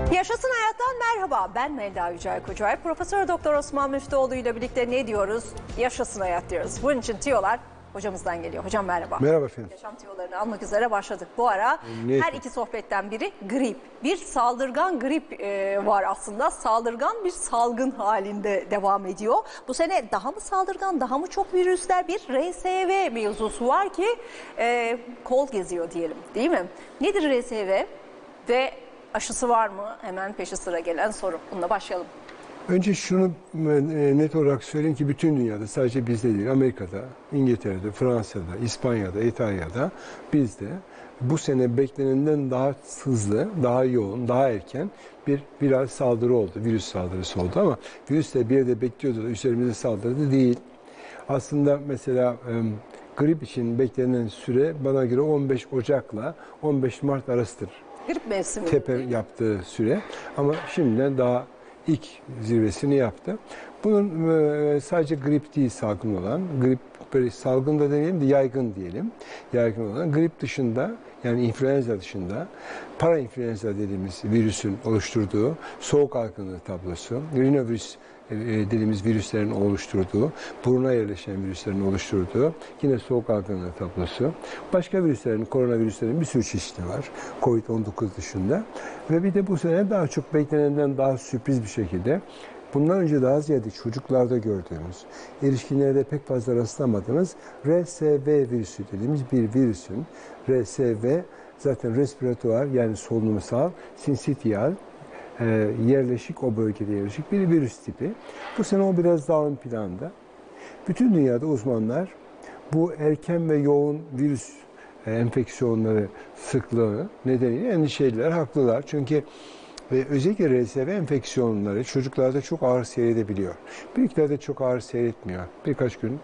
Yaşasın Hayat'tan merhaba. Ben Melda Yücel Kocaer. Profesör Doktor Osman Müftüoğlu ile birlikte ne diyoruz? Yaşasın hayat diyoruz. Bunun için tüyolar hocamızdan geliyor. Hocam merhaba. Merhaba efendim. Yaşam tüyolarını almak üzere başladık. Bu ara her iki sohbetten biri grip. Bir saldırgan grip var aslında. Saldırgan bir salgın halinde devam ediyor. Bu sene daha mı saldırgan, daha mı çok virüsler? Bir RSV mevzusu var ki kol geziyor diyelim, değil mi? Nedir RSV ve aşısı var mı? Hemen peşi sıra gelen soru. Bununla başlayalım. Önce şunu net olarak söyleyeyim ki bütün dünyada, sadece bizde değil, Amerika'da, İngiltere'de, Fransa'da, İspanya'da, İtalya'da, bizde bu sene beklenenden daha hızlı, daha yoğun, daha erken bir viral saldırı oldu, virüs saldırısı oldu ama virüs de bir yerde bekliyordu da üzerimize saldırdı değil. Aslında mesela grip için beklenen süre bana göre 15 Ocak'la 15 Mart arasıdır. Grip mevsimi. Tepe yaptığı süre ama şimdiden daha ilk zirvesini yaptı. Bunun sadece grip değil salgın olan, grip böyle salgın da demeyelim de yaygın diyelim. Yaygın olan grip dışında, yani influenza dışında parainfluenza dediğimiz virüsün oluşturduğu soğuk algınlığı tablosu, rinovirüs dediğimiz virüslerin oluşturduğu, buruna yerleşen virüslerin oluşturduğu yine soğuk algınlığı tablosu. Başka virüslerin, koronavirüslerin bir sürü çeşidi var. Covid-19 dışında. Ve bir de bu sene daha çok beklenenden daha sürpriz bir şekilde bundan önce daha ziyade çocuklarda gördüğümüz, erişkinlerde pek fazla rastlamadığımız RSV virüsü dediğimiz bir virüsün, RSV zaten respiratuar yani solunumsal, sinsitiyal, yerleşik, o bölgede yerleşik bir virüs tipi. Bu sene o biraz daha ön planda. Bütün dünyada uzmanlar bu erken ve yoğun virüs enfeksiyonları sıklığı nedeniyle endişeliler, haklılar. Çünkü özellikle RSV enfeksiyonları çocuklarda çok ağır seyredebiliyor. Büyüklerde çok ağır seyretmiyor. Birkaç gün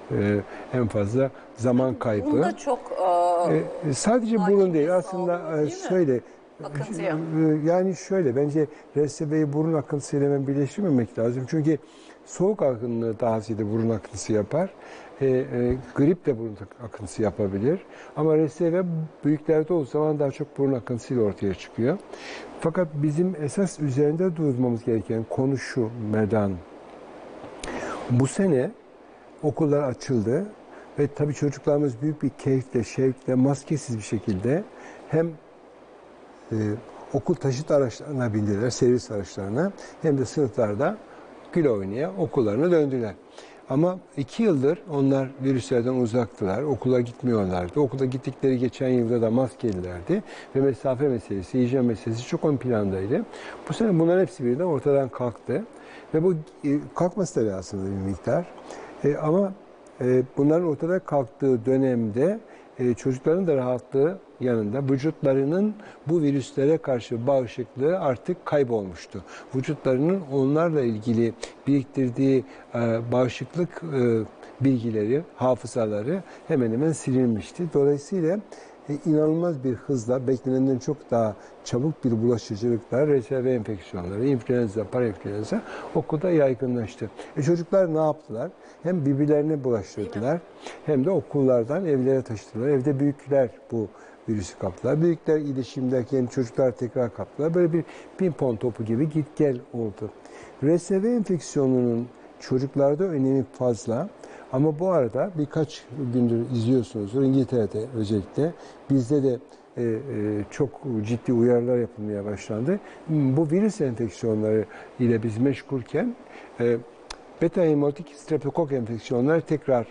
en fazla zaman kaybı. Bunda çok sadece burun değil aslında şöyle. Akıntıya. Yani şöyle, bence RSV'yi burun akıntısıyla hemen birleştirmemek lazım. Çünkü soğuk akıntısı daha ziyade burun akıntısı yapar. Grip de burun akıntısı yapabilir. Ama RSV büyüklerde olduğu zaman daha çok burun akıntısıyla ortaya çıkıyor. Fakat bizim esas üzerinde durmamız gereken konu şu Medan. Bu sene okullar açıldı ve tabii çocuklarımız büyük bir keyifle, şevkle, maskesiz bir şekilde hem okul taşıt araçlarına bindiler, servis araçlarına, hem de sınıflarda gül oynaya okullarına döndüler. Ama 2 yıldır onlar virüslerden uzaktılar, okula gitmiyorlardı. Okula gittikleri geçen yılda da maskelilerdi ve mesafe meselesi, hijyen meselesi çok ön plandaydı. Bu sene bunların hepsi birden ortadan kalktı ve bu kalkması da lazım bir miktar. Ama bunların ortadan kalktığı dönemde çocukların da rahatlığı yanında vücutlarının bu virüslere karşı bağışıklığı artık kaybolmuştu. Vücutlarının onlarla ilgili biriktirdiği bağışıklık bilgileri, hafızaları hemen hemen silinmişti. Dolayısıyla inanılmaz bir hızla, beklenenden çok daha çabuk bir bulaşıcılıkla RSV enfeksiyonları, influenza, parainfluenza okulda yaygınlaştı. Çocuklar ne yaptılar? Hem birbirlerine bulaştırdılar hem de okullardan evlere taşıdılar. Evde büyükler bu virüsü kaptılar. Büyükler iletişimdeyken çocuklar tekrar kaptılar. Böyle bir pimpon topu gibi git gel oldu. RSV enfeksiyonunun çocuklarda önemi fazla. Ama bu arada birkaç gündür izliyorsunuzdur, İngiltere'de özellikle, bizde de çok ciddi uyarılar yapılmaya başlandı. Bu virüs enfeksiyonları ile biz meşgulken beta hemolytik streptokok enfeksiyonları tekrar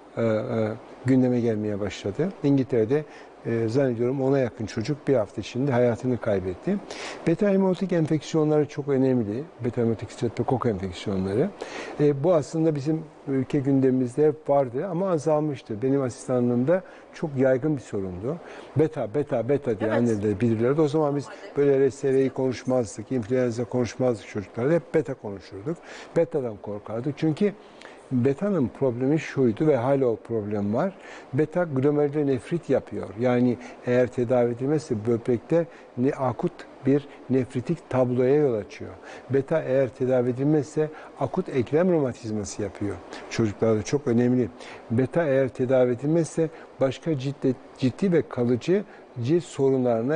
gündeme gelmeye başladı. İngiltere'de zannediyorum 10'a yakın çocuk bir hafta içinde hayatını kaybetti. Beta hemolytik enfeksiyonları çok önemli. Beta hemolytik streptokok enfeksiyonları. Bu aslında bizim ülke gündemimizde hep vardı ama azalmıştı. Benim asistanlığımda çok yaygın bir sorundu. Beta diye anneler bilirlerdi. O zaman biz böyle RSV'yi konuşmazdık, influenza konuşmazdık çocuklarla. Hep beta konuşurduk. Beta'dan korkardık. Çünkü beta'nın problemi şuydu ve hala o problem var. Beta glomerüler nefrit yapıyor. Yani eğer tedavi edilmezse böbrekte akut bir nefritik tabloya yol açıyor. Beta eğer tedavi edilmezse akut eklem romatizması yapıyor. Çocuklarda çok önemli. Beta eğer tedavi edilmezse başka ciddi ve kalıcı cilt sorunlarına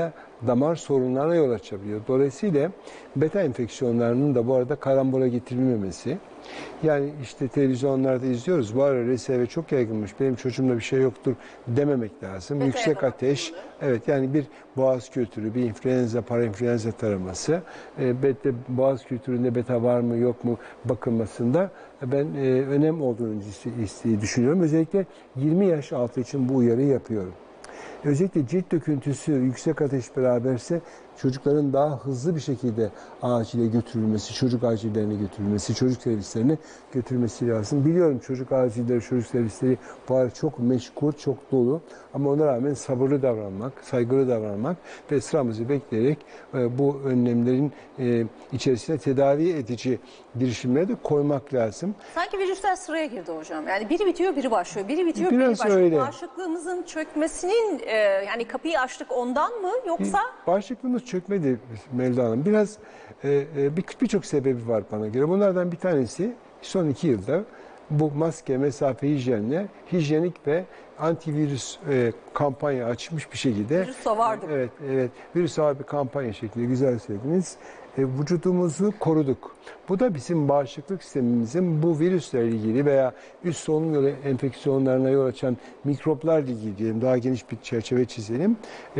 damar sorunlarına yol açabiliyor. Dolayısıyla beta enfeksiyonlarının da bu arada karambola getirilmemesi. Yani işte televizyonlarda izliyoruz. Bu ara RSV çok yaygınmış. Benim çocuğumda bir şey yoktur dememek lazım. Beta'ya Yüksek da ateş. bakılmalı. Evet, yani bir boğaz kültürü, bir influenza, parainfluenza taraması. Boğaz kültüründe beta var mı yok mu bakılmasında ben önem olduğunu düşünüyorum. Özellikle 20 yaş altı için bu uyarıyı yapıyorum. Özellikle cilt döküntüsü, yüksek ateş beraberse çocukların daha hızlı bir şekilde acile götürülmesi, çocuk acillerine götürülmesi, çocuk servislerine götürülmesi lazım. Biliyorum çocuk acilleri, çocuk servisleri bu ara çok meşgul, çok dolu. Ama ona rağmen sabırlı davranmak, saygılı davranmak ve sıramızı bekleyerek bu önlemlerin içerisine tedavi edici girişimleri de koymak lazım. Sanki virüsler sıraya girdi hocam. Yani biri bitiyor, biri başlıyor. Biri bitiyor, biri Biraz başlıyor. öyle. Bağışıklığımızın çökmesinin yani kapıyı açtık ondan mı yoksa? Bağışıklığımız çökmedi Melda Hanım. Biraz birçok sebebi var bana göre. Bunlardan bir tanesi son 2 yılda bu maske, mesafe, hijyenle hijyenik ve antivirüs kampanya açmış bir şekilde. Virüs de vardı. Evet. Virüs var bir kampanya şeklinde, güzel söylediniz. Vücudumuzu koruduk. Bu da bizim bağışıklık sistemimizin bu virüslerle ilgili veya üst solunum yolu enfeksiyonlarına yol açan mikroplarla ilgili diyelim, daha geniş bir çerçeve çizelim.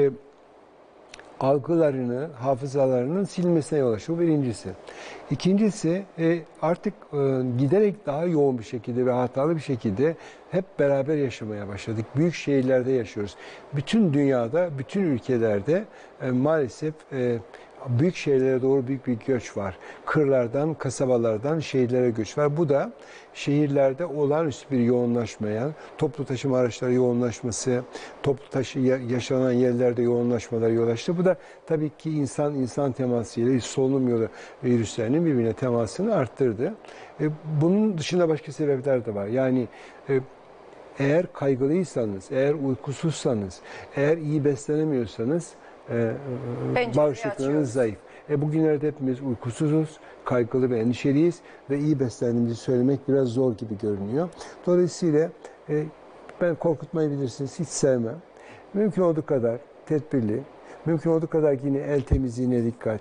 Algılarını, hafızalarının silmesine yol açıyor. Bu birincisi. İkincisi artık giderek daha yoğun bir şekilde ve hatalı bir şekilde hep beraber yaşamaya başladık. Büyük şehirlerde yaşıyoruz. Bütün dünyada, bütün ülkelerde maalesef büyük şehirlere doğru büyük bir göç var. Kırlardan, kasabalardan şehirlere göç var. Bu da şehirlerde olağanüstü bir yoğunlaşmaya, toplu taşıma araçları yoğunlaşması, yaşanan yerlerde yoğunlaşmalara yol açtı. Bu da tabii ki insan temasıyla solunum yolu virüslerinin birbirine temasını arttırdı. Bunun dışında başka sebepler de var. Yani eğer kaygılıysanız, eğer uykusuzsanız, eğer iyi beslenemiyorsanız bağışıklığınız zayıf. Bugünlerde hepimiz uykusuzuz, kaygılı ve endişeliyiz ve iyi beslendiğimizi söylemek biraz zor gibi görünüyor. Dolayısıyla ben korkutmayı bilirsiniz, hiç sevmem. Mümkün olduğu kadar tedbirli, mümkün olduğu kadar yine el temizliğine dikkat,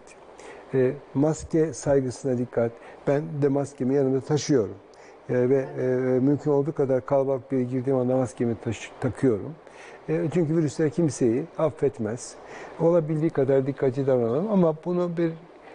maske saygısına dikkat. Ben de maskemi yanımda taşıyorum. Ve mümkün olduğu kadar kalabalık bir yere girdiğim anda maskemi takıyorum. Çünkü virüsler kimseyi affetmez. Olabildiği kadar dikkatli davranalım ama bunu bir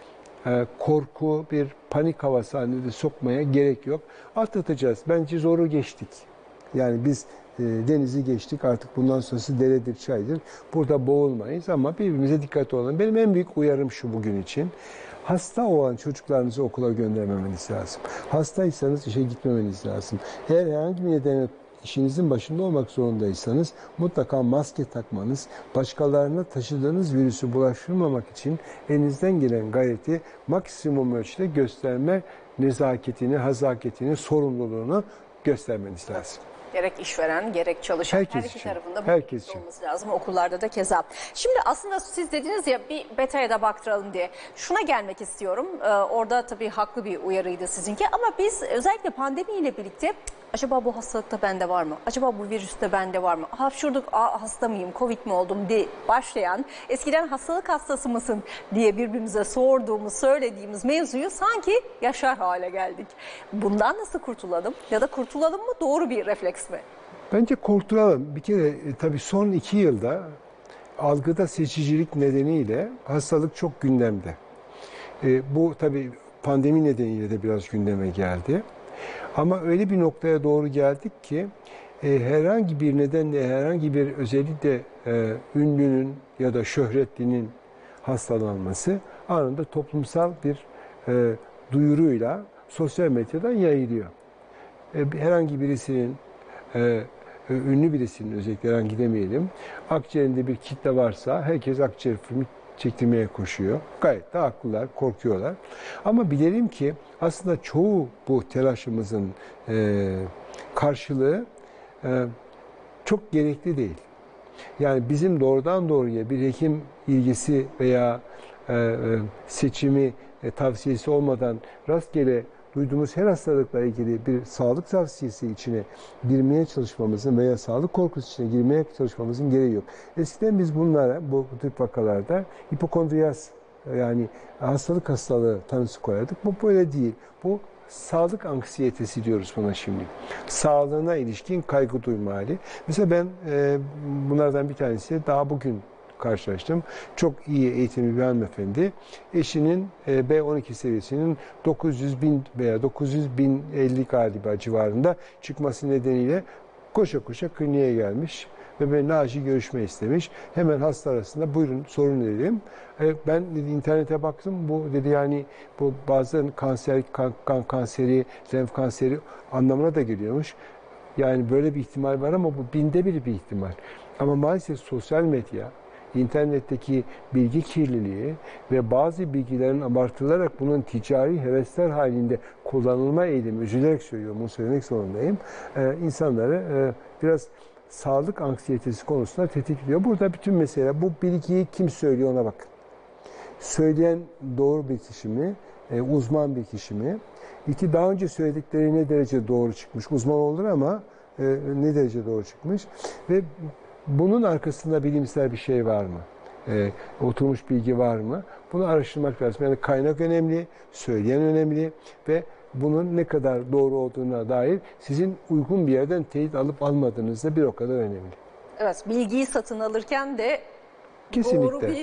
korku, bir panik havası halinde sokmaya gerek yok. Atlatacağız. Bence zoru geçtik. Yani biz denizi geçtik, artık bundan sonrası deredir, çaydır. Burada boğulmayız ama birbirimize dikkatli olalım. Benim en büyük uyarım şu bugün için. Hasta olan çocuklarınızı okula göndermemeniz lazım. Hastaysanız işe gitmemeniz lazım. Eğer herhangi bir nedenle işinizin başında olmak zorundaysanız mutlaka maske takmanız, başkalarına taşıdığınız virüsü bulaştırmamak için elinizden gelen gayreti maksimum ölçüde gösterme nezaketini, hazaketini, sorumluluğunu göstermeniz lazım. Gerek işveren, gerek çalışan her iki tarafında bu olması lazım. Okullarda da keza. Şimdi aslında siz dediniz ya bir beta'ya da baktıralım diye. Şuna gelmek istiyorum. Orada tabii haklı bir uyarıydı sizinki. Ama biz özellikle pandemiyle birlikte acaba bu hastalıkta bende var mı? Acaba bu virüste bende var mı? Hapşurduk, hasta mıyım, Covid mi oldum diye başlayan, eskiden hastalık hastası mısın diye birbirimize sorduğumuz, söylediğimiz mevzuyu sanki yaşar hale geldik. Bundan nasıl kurtulalım? Ya da kurtulalım mı? Doğru bir refleks mi? Bence kurtulalım. Bir kere tabii son 2 yılda algıda seçicilik nedeniyle hastalık çok gündemde. Bu tabii pandemi nedeniyle de biraz gündeme geldi. Ama öyle bir noktaya doğru geldik ki herhangi bir nedenle, herhangi bir özellikle ünlünün ya da şöhretlinin hastalanması anında toplumsal bir duyuruyla sosyal medyadan yayılıyor. Herhangi birisinin, ünlü birisinin özellikle herhangi demeyelim, akciğerinde bir kitle varsa herkes akciğer filmi çektirmeye koşuyor. Gayet de haklılar, korkuyorlar. Ama bilelim ki aslında çoğu bu telaşımızın karşılığı çok gerekli değil. Yani bizim doğrudan doğruya bir hekim ilgisi veya seçimi, tavsiyesi olmadan rastgele duyduğumuz her hastalıkla ilgili bir sağlık tavsiyesi içine girmeye çalışmamızın veya sağlık korkusu içine girmeye çalışmamızın gereği yok. Eskiden biz bunlara, bu tip vakalarda hipokondriyaz, yani hastalığı tanısı koyardık. Bu böyle değil. Bu sağlık anksiyetesi diyoruz buna şimdi. Sağlığına ilişkin kaygı duyma hali. Mesela ben bunlardan bir tanesi daha bugün karşılaştım. Çok iyi eğitimli bir hanımefendi. Eşinin B12 seviyesinin 900.000 veya 900.050 galiba civarında çıkması nedeniyle koşa koşa kliniğe gelmiş ve benimle acil görüşme istemiş. Hemen hasta arasında buyurun sorun dedim. Ben dedi, internete baktım. Bu dedi yani bu bazen kanser, kan kanseri, lenf kanseri anlamına da geliyormuş. Yani böyle bir ihtimal var ama bu binde bir ihtimal. Ama maalesef sosyal medya, internetteki bilgi kirliliği ve bazı bilgilerin abartılarak bunun ticari hevesler halinde kullanılma eğilimi, üzülerek söylüyorum, bunu söylemek zorundayım, insanları biraz sağlık anksiyetesi konusunda tetikliyor. Burada bütün mesele bu bilgiyi kim söylüyor ona bakın. Söyleyen doğru bir kişi mi, uzman bir kişi mi? İki, daha önce söyledikleri ne derece doğru çıkmış? Uzman olur ama ne derece doğru çıkmış? Ve bunun arkasında bilimsel bir şey var mı? Oturmuş bilgi var mı? Bunu araştırmak lazım. Yani kaynak önemli, söyleyen önemli ve bunun ne kadar doğru olduğuna dair sizin uygun bir yerden teyit alıp almadığınız da bir o kadar önemli. Evet, bilgiyi satın alırken de kesinlikle doğru bir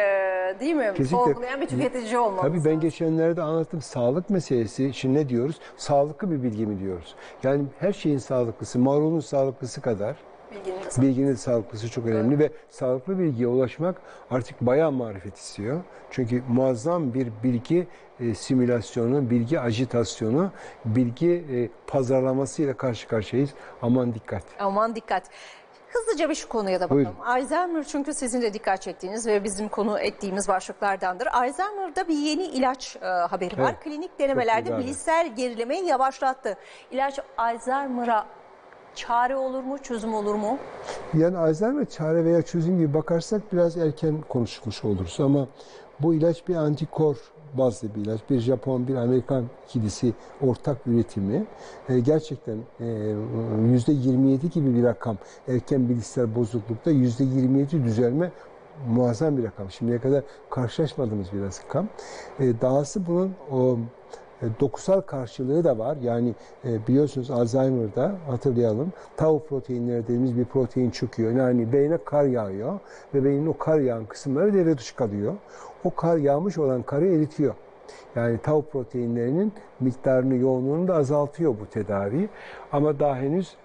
değil mi? Kesinlikle. Sorgulayan bir tüketici olmamız. Tabii ben geçenlerde anlattım. Sağlık meselesi. Şimdi ne diyoruz? Sağlıklı bir bilgi mi diyoruz? Yani her şeyin sağlıklısı, marulun sağlıklısı kadar bilginin sağlıklısı çok önemli ve sağlıklı bilgiye ulaşmak artık bayağı marifet istiyor. Çünkü muazzam bir bilgi simülasyonu, bilgi ajitasyonu, bilgi pazarlamasıyla karşı karşıyayız. Aman dikkat. Aman dikkat. Hızlıca bir şu konuya da bakalım. Buyurun. Alzheimer çünkü sizin de dikkat çektiğiniz ve bizim konu ettiğimiz başlıklardandır. Alzheimer'da bir yeni ilaç haberi var. Evet. Klinik denemelerde bilişsel gerilemeyi yavaşlattı. İlaç Alzheimer'a çare olur mu, çözüm olur mu? Yani Alzheimer çare veya çözüm gibi bakarsak biraz erken konuşmuş oluruz ama bu ilaç bir antikor bazlı bir ilaç. Bir Japon, bir Amerikan ikilisi ortak üretimi. Gerçekten %27 gibi bir rakam. Erken bilişsel bozuklukta %27 düzelme muazzam bir rakam. Şimdiye kadar karşılaşmadığımız bir rakam. Dahası bunun dokusal karşılığı da var. Yani biliyorsunuz Alzheimer'da hatırlayalım tau proteinleri dediğimiz bir protein çıkıyor. Yani beyne kar yağıyor ve beynin o kar yağan kısımları devre dışı kalıyor. O kar yağmış olan karı eritiyor. Yani tau proteinlerinin miktarını, yoğunluğunu da azaltıyor bu tedavi. Ama daha henüz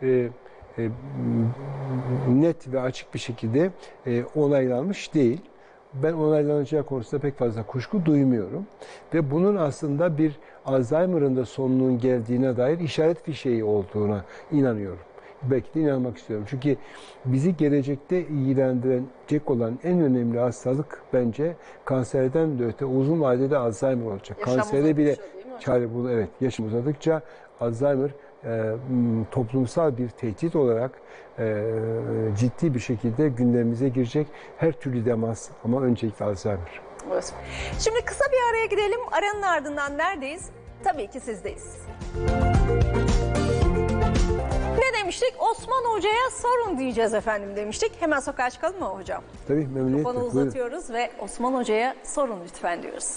net ve açık bir şekilde onaylanmış değil. Ben onaylanacağı konusunda pek fazla kuşku duymuyorum. Ve bunun aslında bir Alzheimer'ın da sonunun geldiğine dair işaret fişeği olduğuna inanıyorum. Belki de inanmak istiyorum. Çünkü bizi gelecekte ilgilendirecek olan en önemli hastalık bence kanserden de öte uzun vadede Alzheimer olacak. Kanserde bile çare bulu, evet, yaşım uzadıkça Alzheimer toplumsal bir tehdit olarak ciddi bir şekilde gündemimize girecek. Her türlü demans ama öncelikle Alzheimer. Evet. Şimdi kısa bir araya gidelim. Aranın ardından neredeyiz? Tabii ki sizdeyiz. Ne demiştik? Osman Hoca'ya sorun diyeceğiz efendim demiştik. Hemen sokağa çıkalım mı hocam? Tabii, memnuniyetle. Mikrofonu uzatıyoruz ve Osman Hoca'ya sorun lütfen diyoruz.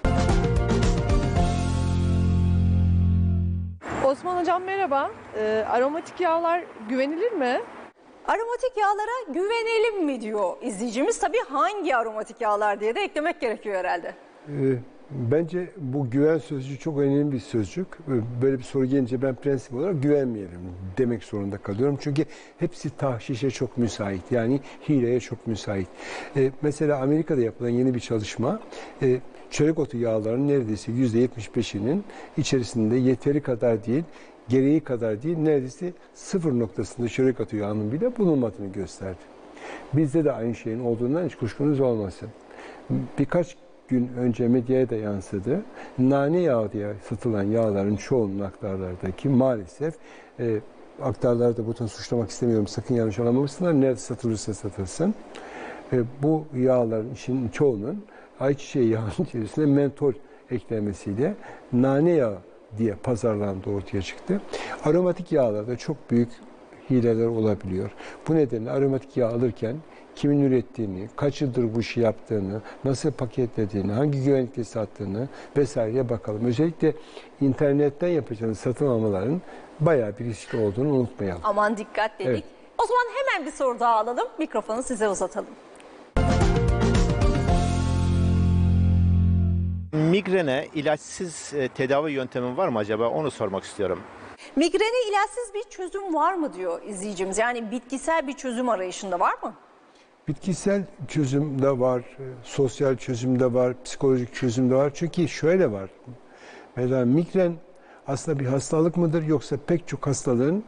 Osman Hocam merhaba. Aromatik yağlar güvenilir mi? Aromatik yağlara güvenelim mi diyor izleyicimiz. Tabii hangi aromatik yağlar diye de eklemek gerekiyor herhalde. Bence bu güven sözcüğü çok önemli bir sözcük. Böyle bir soru gelince ben prensip olarak güvenmeyelim demek zorunda kalıyorum. Çünkü hepsi tahşişe çok müsait. Yani hileye çok müsait. Mesela Amerika'da yapılan yeni bir çalışma, çörek otu yağlarının neredeyse %75'inin içerisinde yeteri kadar değil, gereği kadar değil, neredeyse sıfır noktasında çörek otu yağının bile bulunmadığını gösterdi. Bizde de aynı şeyin olduğundan hiç kuşkunuz olmasın. Birkaç gün önce medyaya da yansıdı. Nane yağı diye satılan yağların çoğunun aktarlardaki maalesef aktarlarda buradan suçlamak istemiyorum. Sakın yanlış anlamamışsınlar. Nerede satılırsa satılsın. Bu yağların işin çoğunun ayçiçeği yağının içerisine mentol eklemesiyle nane yağı diye pazarlandı, ortaya çıktı. Aromatik yağlarda çok büyük hileler olabiliyor. Bu nedenle aromatik yağ alırken kimin ürettiğini, kaç yıldır bu işi yaptığını, nasıl paketlediğini, hangi güvenlikle sattığını vesaireye bakalım. Özellikle internetten yapacağınız satın almaların bayağı bir riskli olduğunu unutmayalım. Aman dikkat dedik. Evet. O zaman hemen bir soru daha alalım. Mikrofonu size uzatalım. Migrene ilaçsız tedavi yöntemi var mı acaba? Onu sormak istiyorum. Migrene ilaçsız bir çözüm var mı diyor izleyicimiz. Yani bitkisel bir çözüm arayışında var mı? Bitkisel çözüm de var, sosyal çözüm de var, psikolojik çözüm de var. Çünkü şöyle var. Mesela migren aslında bir hastalık mıdır, yoksa pek çok hastalığın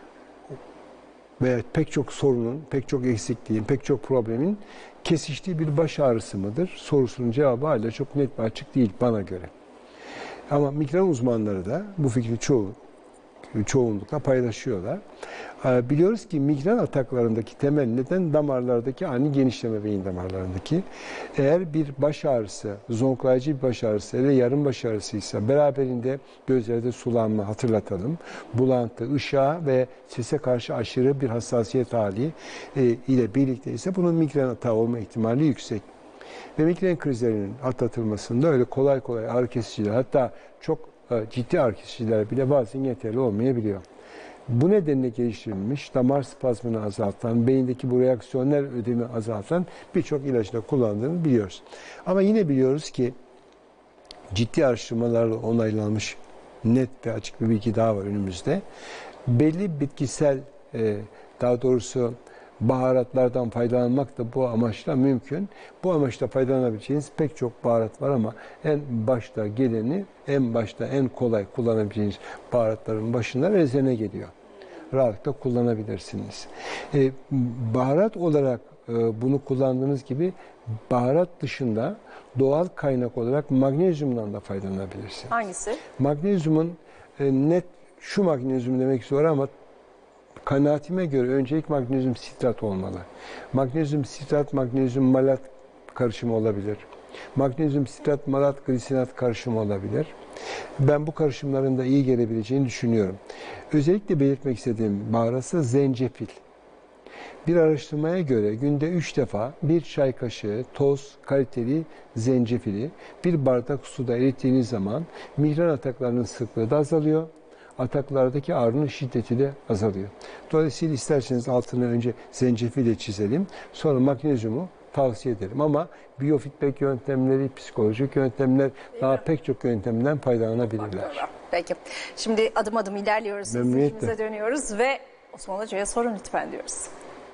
veya pek çok sorunun, pek çok eksikliğin, pek çok problemin kesiştiği bir baş ağrısı mıdır? Sorusunun cevabı hala çok net ve açık değil bana göre. Ama migren uzmanları da bu fikri çoğunlukla paylaşıyorlar. Biliyoruz ki migren ataklarındaki temel neden damarlardaki ani genişleme, beyin damarlarındaki. Eğer bir baş ağrısı, zonklayıcı bir baş ağrısı ya da yarım baş ağrısıysa, beraberinde gözlerde sulanma, hatırlatalım, bulantı, ışığa ve sese karşı aşırı bir hassasiyet hali ile birlikte ise bunun migren atağı olma ihtimali yüksek. Ve migren krizlerinin atlatılmasında öyle kolay kolay ağrı kesiciler, hatta çok ciddi ağrı kesiciler bile bazen yeterli olmayabiliyor. Bu nedenle geliştirilmiş, damar spazmını azaltan, beyindeki bu reaksiyonel ödemi azaltan birçok ilacı da kullandığını biliyoruz. Ama yine biliyoruz ki ciddi araştırmalarla onaylanmış net ve açık bir bilgi daha var önümüzde. Belli bitkisel, daha doğrusu baharatlardan faydalanmak da bu amaçla mümkün. Bu amaçla faydalanabileceğiniz pek çok baharat var ama en başta geleni, en başta en kolay kullanabileceğiniz baharatların başında rezene geliyor. Rahatlıkla kullanabilirsiniz. Baharat olarak bunu kullandığınız gibi baharat dışında doğal kaynak olarak magnezyumdan da faydalanabilirsiniz. Hangisi? Magnezyumun net şu magnezyum demek zor ama kanaatime göre öncelik magnezyum sitrat olmalı. Magnezyum sitrat, magnezyum malat karışımı olabilir. Magnezyum sitrat, malat, glisinat karışımı olabilir. Ben bu karışımların da iyi gelebileceğini düşünüyorum. Özellikle belirtmek istediğim baharatı zencefil. Bir araştırmaya göre günde 3 defa bir çay kaşığı toz, kaliteli zencefili bir bardak suda erittiğiniz zaman migren ataklarının sıklığı da azalıyor. Ataklardaki ağrının şiddeti de azalıyor. Dolayısıyla isterseniz altını önce zencefille çizelim, sonra magnezyumu tavsiye ederim. Ama biyofeedback yöntemleri, psikolojik yöntemler, daha pek çok yöntemden faydalanabilirler. Peki. Şimdi adım adım ilerliyoruz. Memnuniyetle. İzleyicimize dönüyoruz ve Osman Hoca'ya sorun lütfen diyoruz.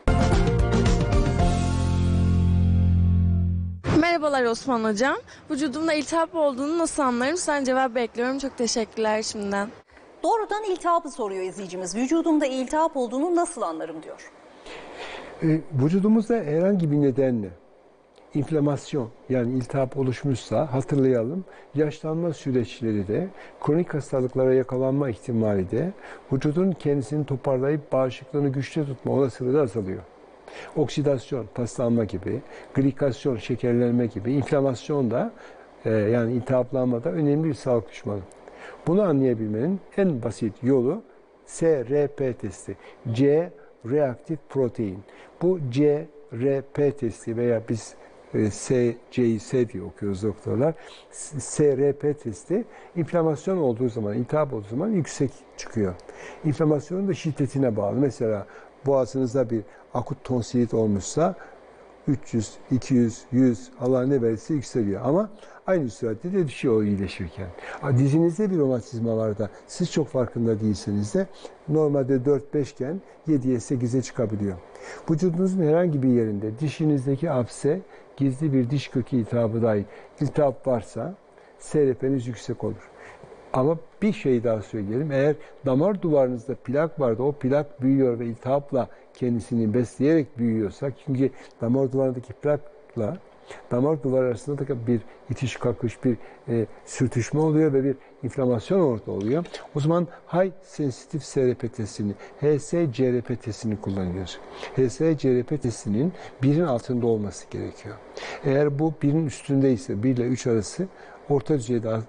Merhabalar Osman Hocam. Vücudumda iltihap olduğunu nasıl anlarım? Sizden cevap bekliyorum. Çok teşekkürler şimdiden. Doğrudan iltihabı soruyor izleyicimiz. Vücudumda iltihap olduğunu nasıl anlarım diyor. Vücudumuzda herhangi bir nedenle inflamasyon, yani iltihap oluşmuşsa hatırlayalım, yaşlanma süreçleri de, kronik hastalıklara yakalanma ihtimali de, vücudun kendisini toparlayıp bağışıklığını güçlü tutma olasılığı da azalıyor. Oksidasyon, paslanma gibi, glikasyon, şekerlenme gibi, inflamasyon da yani iltihaplanma da önemli bir sağlık düşmanı. Bunu anlayabilmenin en basit yolu CRP testi. C reaktif protein. Bu CRP testi veya biz C diye okuyoruz doktorlar. CRP testi inflamasyon olduğu zaman, iltihap olduğu zaman yüksek çıkıyor. İnflamasyonun da şiddetine bağlı. Mesela boğazınızda bir akut tonsilit olmuşsa 300, 200, 100 Allah ne verirse yükseliyor. Ama aynı süratte de düşüyor iyileşirken. Dizinizde bir romatizma var da siz çok farkında değilseniz de normalde 4-5 iken 7'ye 8'e çıkabiliyor. Vücudunuzun herhangi bir yerinde dişinizdeki apse, gizli bir diş kökü iltihabı dahil iltihap varsa CRP'niz yüksek olur. Ama bir şey daha söyleyelim. Eğer damar duvarınızda plak vardı, o plak büyüyor ve iltihapla kendisini besleyerek büyüyorsa, çünkü damar duvarındaki plakla damar duvarı arasında da bir itiş kakış, bir sürtüşme oluyor ve bir inflamasyon orada oluyor. O zaman high sensitive CRP testini, HSCRP testini kullanıyoruz. HSCRP testinin 1'in altında olması gerekiyor. Eğer bu 1'in üstündeyse, 1 ile 3 arası orta düzeyde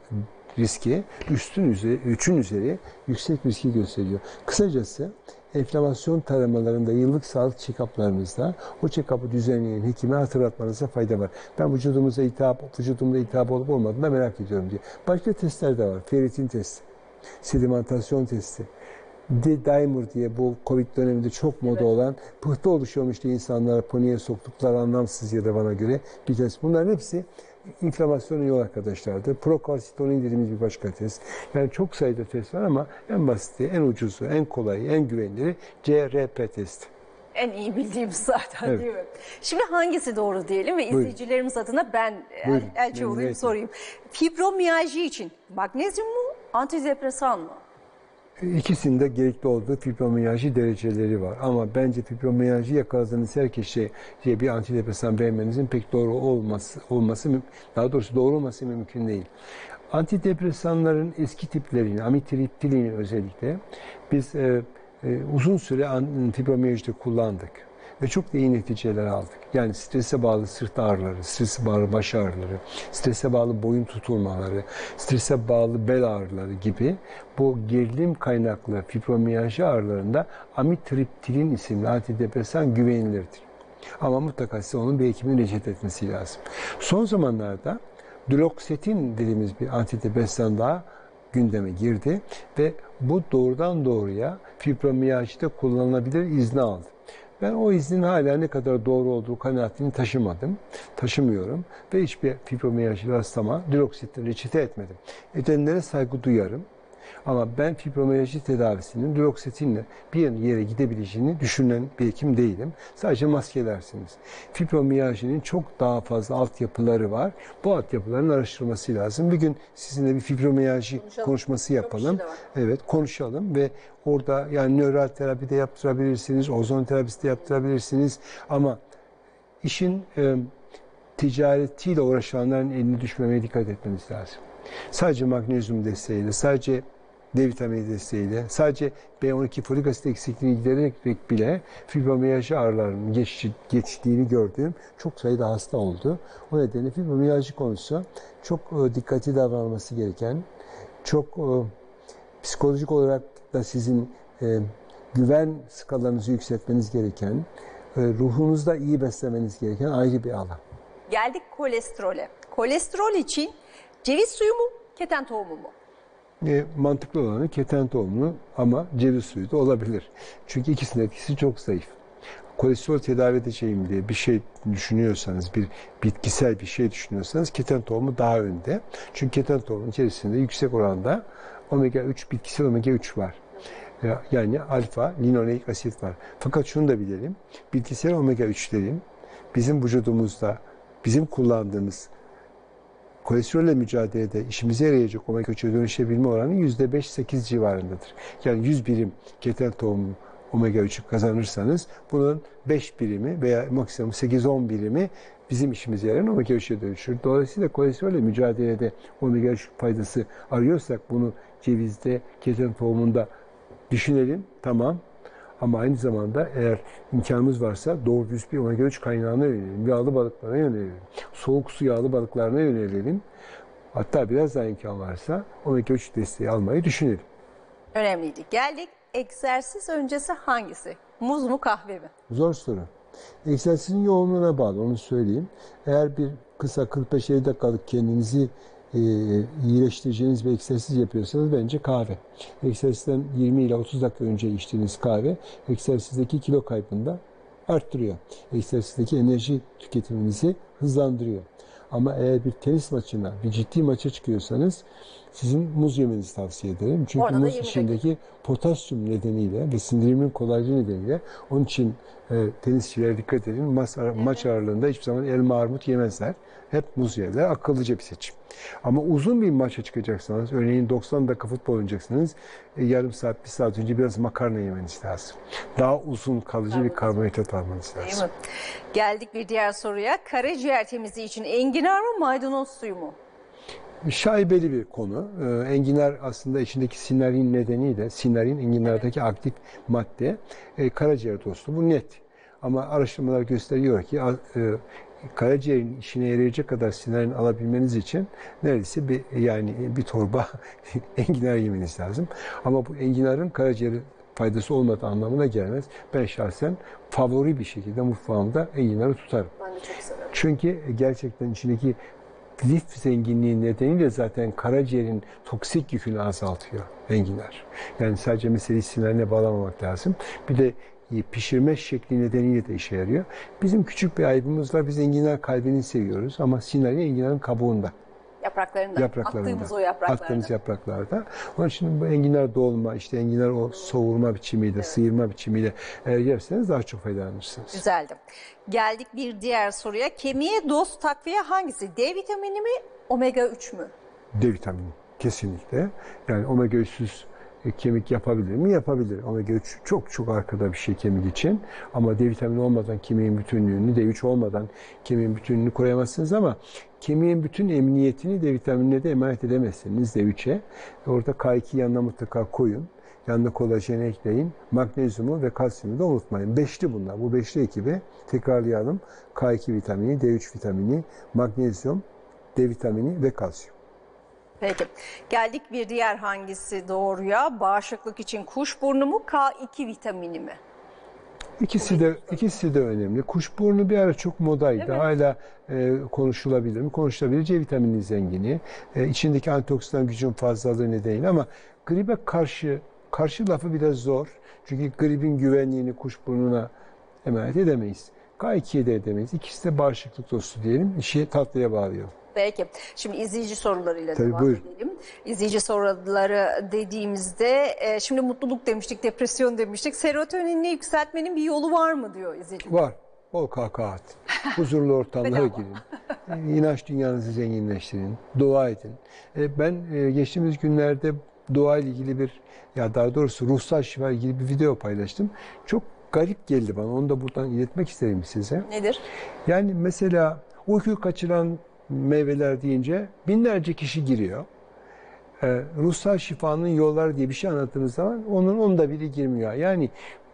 riski, 3'ün üzeri yüksek riski gösteriyor. Kısacası enflamasyon taramalarında, yıllık sağlık check-up'larınızda o check-up'ı düzenleyen hekime hatırlatmanıza fayda var. Ben vücudumda iltihap olup olmadığını da merak ediyorum diye. Başka testler de var. Ferritin testi, sedimentasyon testi, Dimer diye bu Covid döneminde çok moda olan pıhtı oluşuyormuş diye insanlara paniğe soktukları anlamsız ya da bana göre bir test. Bunların hepsi inflamasyonun yol arkadaşlardır. Prokalsitonin dediğimiz bir başka test. Yani çok sayıda test var ama en basiti, en ucuzu, en kolayı, en güveniliri CRP testi. En iyi bildiğimiz zaten Evet. değil mi? Şimdi hangisi doğru diyelim ve izleyicilerimiz adına ben elçi olayım sorayım. Fibromiyalji için magnezyum mu, antidepresan mı? İkisinde gerekli olduğu fibromiyalji dereceleri var. Ama bence fibromiyalji yakaladığınız herkese bir antidepresan vermenizin pek doğru daha doğrusu doğru olması mümkün değil. Antidepresanların eski tiplerini, amitriptilini özellikle biz uzun süre fibromiyajide kullandık. Ve çok da iyi neticeler aldık. Yani strese bağlı sırt ağrıları, strese bağlı baş ağrıları, strese bağlı boyun tutulmaları, strese bağlı bel ağrıları gibi bu gerilim kaynaklı fibromiyalji ağrılarında amitriptilin isimli antidepresan güvenilirdir. Ama mutlaka size onun bir hekimin reçete etmesi lazım. Son zamanlarda duloxetin dediğimiz bir antidepresan daha gündeme girdi ve bu doğrudan doğruya fibromiyajide kullanılabilir izni aldı. Ben o iznin hala ne kadar doğru olduğu kanaatini taşımıyorum ve hiçbir fibromiyalji hastama duloxetin reçete etmedim. Edenlere saygı duyarım. Ama ben fibromiyalji tedavisinin duloxetinle bir yere gidebileceğini düşünen bir hekim değilim. Sadece maskelersiniz. Fibromiyajinin çok daha fazla altyapıları var. Bu altyapıların araştırılması lazım. Bir gün sizinle bir fibromiyalji konuşması yapalım. Evet, konuşalım ve orada yani nöral terapi de yaptırabilirsiniz, ozon terapisi de yaptırabilirsiniz. Ama işin ticaretiyle uğraşanların eline düşmemeye dikkat etmeniz lazım. Sadece magnezyum desteğiyle, sadece D vitamini desteğiyle, sadece B12 folik asit eksikliğini gidererek bile fibromiyalji ağrılarının geçtiğini gördüğüm çok sayıda hasta oldu. O nedenle fibromiyalji konusu çok dikkatli davranılması gereken, çok psikolojik olarak da sizin güven skalanızı yükseltmeniz gereken, ruhunuzda iyi beslemeniz gereken ayrı bir alan. Geldik kolesterole. Kolesterol için ceviz suyu mu, keten tohumu mu? Mantıklı olanı keten tohumlu ama ceviz suyu da olabilir. Çünkü ikisinin etkisi çok zayıf. Kolesterol tedavi edeceğim diye bir şey düşünüyorsanız, bir bitkisel bir şey düşünüyorsanız keten tohumu daha önde. Çünkü keten tohumunun içerisinde yüksek oranda omega 3, bitkisel omega 3 var. Yani alfa, linoleik asit var. Fakat şunu da bilelim, bitkisel omega 3'lerin bizim vücudumuzda, bizim kullandığımız kolesterolle mücadelede işimize yarayacak omega 3'e dönüşebilme oranı %5-8 civarındadır. Yani 100 birim keten tohumu omega 3'ü kazanırsanız bunun 5 birimi veya maksimum 8-10 birimi bizim işimize yarayan omega 3'e dönüşür. Dolayısıyla kolesterolle mücadelede omega 3 faydası arıyorsak bunu cevizde, keten tohumunda düşünelim, tamam. Ama aynı zamanda eğer imkanımız varsa doğru düz bir omega 3 kaynağına yönelelim. Yağlı balıklara yönelelim. Soğuk su yağlı balıklarına yönelelim. Hatta biraz daha imkan varsa omega 3 desteği almayı düşünelim. Önemliydi. Geldik egzersiz öncesi hangisi? Muz mu kahve mi? Zor soru. Egzersizin yoğunluğuna bağlı onu söyleyeyim. Eğer bir kısa 45-50 dakikalık kendinizi iyileştireceğiniz bir egzersiz yapıyorsanız bence kahve. Egzersizden 20 ile 30 dakika önce içtiğiniz kahve egzersizdeki kilo kaybını arttırıyor. Egzersizdeki enerji tüketiminizi hızlandırıyor. Ama eğer bir tenis maçına, bir ciddi maça çıkıyorsanız sizin muz yemenizi tavsiye ederim. Çünkü muz içindeki potasyum nedeniyle ve sindirimin kolaylığı nedeniyle onun için tenisçilere dikkat edin. Maç aralarında hiçbir zaman elma armut yemezler. Hep muz yerler. Akıllıca bir seçim. Ama uzun bir maça çıkacaksanız, örneğin 90 dakika futbol oynayacaksınız, yarım saat, bir saat önce biraz makarna yemeniz lazım. Daha uzun kalıcı bir karbonhidrat almanız lazım. Değil mi? Geldik bir diğer soruya. Karaciğer temizliği için enginar mı, maydanoz suyu mu? Şaibeli bir konu. Enginar aslında içindeki sinarin nedeniyle, sinarin enginardaki aktif madde, karaciğer dostu. Bu net. Ama araştırmalar gösteriyor ki karaciğerin işine yarayacak kadar sinarin alabilmeniz için neredeyse bir torba enginar yemeniz lazım. Ama bu enginarın karaciğeri faydası olmadığı anlamına gelmez. Ben şahsen favori bir şekilde mutfağımda enginarı tutarım. Ben de çok severim. Çünkü gerçekten içindeki lif zenginliği nedeniyle zaten karaciğerin toksik yükünü azaltıyor enginar. Yani sadece meseleyi sinirine bağlamamak lazım. Bir de pişirme şekli nedeniyle de işe yarıyor. Bizim küçük bir ayıbımız var. Biz enginar kalbini seviyoruz ama sinarin enginarın kabuğunda. Yapraklarında. Attığımız o yapraklarda. Attığımız yapraklarda. Onun için bu enginar dolma, işte enginar o soğurma biçimiyle, sıyırma biçimiyle eğer yerseniz daha çok faydalanırsınız. Güzeldi. Geldik bir diğer soruya. Kemiğe doz takviye hangisi? D vitamini mi, omega 3 mü? D vitamini kesinlikle. Yani omega 3'süz kemik yapabilir mi? Yapabilir. Omega 3 çok çok arkada bir şey kemik için. Ama D vitamini olmadan kemiğin bütünlüğünü, D3 olmadan kemiğin bütünlüğünü koruyamazsınız ama kemiğin bütün emniyetini D vitaminine de emanet edemezsiniz D3'e. Orada K2 yanına mutlaka koyun. Yanına kolajeni ekleyin. Magnezyumu ve kalsiyumu da unutmayın. Beşli bunlar. Bu beşli ekibi tekrarlayalım. K2 vitamini, D3 vitamini, magnezyum, D vitamini ve kalsiyum. Peki. Geldik bir diğer hangisi doğruya? Bağışıklık için kuşburnu mu, K2 vitamini mi? İkisi de önemli. Kuşburnu bir ara çok modaydı. Hala konuşulabilir mi? Konuşulabilir. C vitamini zengini. İçindeki antioksidan gücün fazlalığı nedeniyle ama gribe karşı lafı biraz zor. Çünkü gribin güvenliğini kuşburnuna emanet edemeyiz. K2'ye de edemeyiz. İkisi de bağışıklık dostu diyelim. İşi tatlıya bağlıyor. Peki. Şimdi izleyici sorularıyla Tabii, devam edelim. İzleyici soruları dediğimizde şimdi mutluluk demiştik, depresyon demiştik. Serotonini yükseltmenin bir yolu var mı diyor izleyici. Var. Bol kahkaha at. Huzurlu ortamlara girin. İnanç dünyanızı zenginleştirin. Dua edin. Ben geçtiğimiz günlerde dua ile ilgili daha doğrusu ruhsal şifa ile ilgili bir video paylaştım. Çok garip geldi bana. Onu da buradan iletmek isterim size. Nedir? Yani mesela uykuyu kaçıran meyveler deyince binlerce kişi giriyor. Ruhsal şifanın yolları diye bir şey anlattığınız zaman onun da biri girmiyor. Yani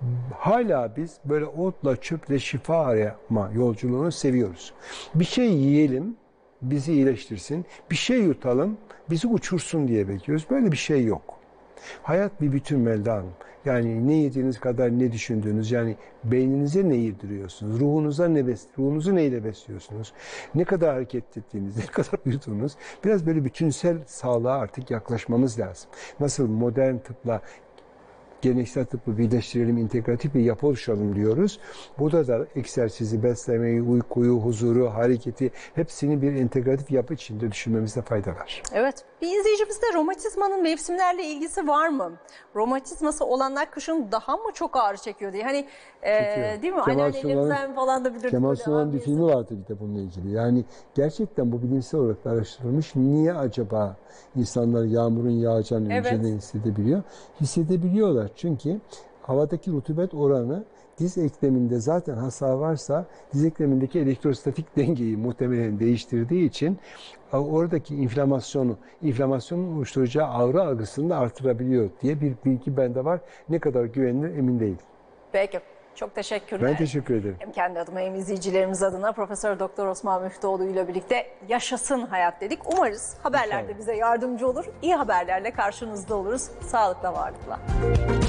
hala biz böyle otla çöple şifa arama yolculuğunu seviyoruz. Bir şey yiyelim, bizi iyileştirsin. Bir şey yutalım, bizi uçursun diye bekliyoruz. Böyle bir şey yok. Hayat bir bütün Melda Hanım. Yani ne yediğiniz kadar ne düşündüğünüz, yani beyninize ne yediriyorsunuz, ruhunuzu neyle besliyorsunuz, ne kadar hareket ettiğiniz, ne kadar uyuduğunuz, biraz böyle bütünsel sağlığa artık yaklaşmamız lazım. Nasıl modern tıpla geleneksel tıbbı birleştirelim, integratif bir yapı oluşturalım diyoruz. Burada da egzersizi, beslemeyi, uykuyu, huzuru, hareketi hepsini bir integratif yapı içinde düşünmemizde fayda var. Evet. Bir izleyicimizde romatizmanın mevsimlerle ilgisi var mı? Romatizması olanlar kışın daha mı çok ağrı çekiyor diye. Hani değil mi? Anneannelerimizden falan da bilirdik. Kemal Sunal'ın bir filmi vardı bir de bununla ilgili. Yani gerçekten bu bilimsel olarak da araştırılmış. Niye acaba insanlar yağmurun yağacağını önceden hissedebiliyor? Hissedebiliyorlar çünkü havadaki rutubet oranı diz ekleminde zaten hasar varsa diz eklemindeki elektrostatik dengeyi muhtemelen değiştirdiği için oradaki inflamasyonun oluşturacağı ağrı algısını da artırabiliyor diye bir bilgi bende var. Ne kadar güvenilir emin değilim. Peki. Çok teşekkürler. Ben teşekkür ederim. Hem kendi adıma hem izleyicilerimiz adına Profesör Doktor Osman Müftüoğlu ile birlikte yaşasın hayat dedik. Umarız haberlerde bize yardımcı olur. İyi haberlerle karşınızda oluruz. Sağlıkla, varlıkla.